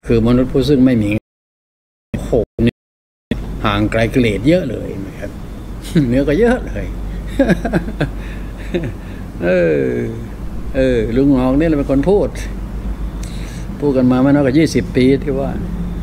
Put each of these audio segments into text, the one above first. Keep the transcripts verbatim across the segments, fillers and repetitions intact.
คือมนุษย์ผู้ซึ่งไม่มีโหเนี่ยห่างไกลกิเลสเยอะเลยนะครับเนื้อก็เยอะเลยเออเออลุงงอกนี่เราเป็นคนพูดพูดกันมาไม่น้อยกว่ายี่สิบปีที่ว่า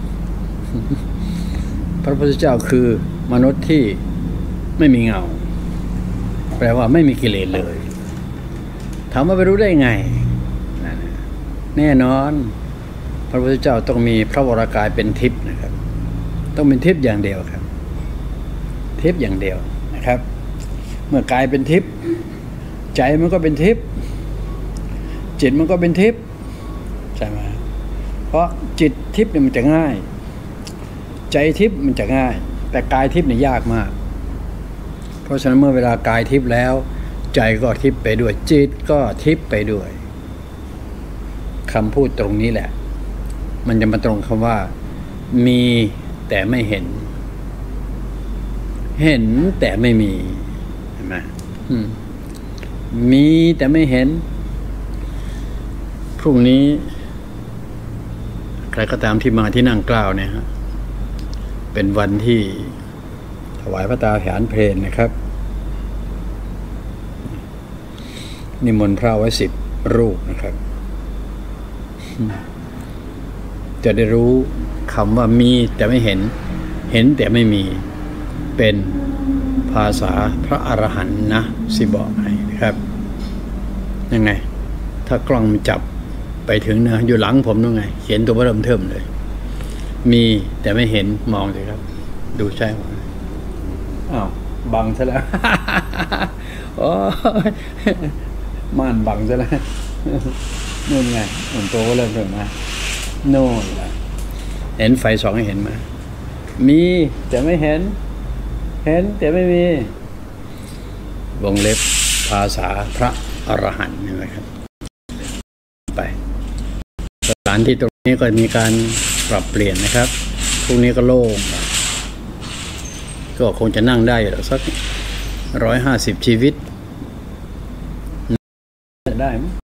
พระพุทธเจ้าคือมนุษย์ที่ไม่มีเงาแปลว่าไม่มีกิเลสเลยถามว่าไปรู้ได้ไงแน่นอนพระพุทธเจ้าต้องมีพระวรากายเป็นทิพย์นะครับต้องเป็นทิพย์อย่างเดียวครับทิพย์อย่างเดียวนะครับเมื่อกายเป็นทิพย์ใจมันก็เป็นทิพย์จิตมันก็เป็นทิพย์ใช่ไหมเพราะจิตทิพย์เนี่ยมันจะง่ายใจทิพย์มันจะง่ายแต่กายทิพย์เนี่ยยากมากเพราะฉะนั้นเมื่อเวลากายทิพย์แล้วใจก็ทิพย์ไปด้วยจิตก็ทิพย์ไปด้วยคำพูดตรงนี้แหละมันจะมาตรงคำว่ามีแต่ไม่เห็นเห็นแต่ไม่มีเห็นไหมมีแต่ไม่เห็นพรุ่งนี้ใครก็ตามที่มาที่นั่งกล่าวเนี่ยฮะเป็นวันที่ถวายพระตาหารเพลนนะครับนิมนต์พระไว้สิบรูปนะครับจะได้รู้คำว่ามีแต่ไม่เห็นเห็นแต่ไม่มีเป็นภาษาพระอรหันต์นะสิบอกให้นะครับยังไงถ้ากล้องจับไปถึงนะอยู่หลังผมนู่นไงเขียนตัวเริ่มเทิมเลยมีแต่ไม่เห็นมองสิครับดูใช่ไหมอ้าวบังซะแล้วโอ้ยม่านบังซะแล้วนู่นไงหนุ่มโตก็เริ่มเทิมมาโน่นละเห็นไฟสองให้เห็นไหมมีแต่ไม่เห็นเห็นแต่ไม่มีวงเล็บภาษาพระอรหันต์ใช่ไหมครับไปสถานที่ตรงนี้ก็มีการปรับเปลี่ยนนะครับพรุ่งนี้ก็โล่งก็คงจะนั่งได้สักร้อยห้าสิบชีวิตได้ไหม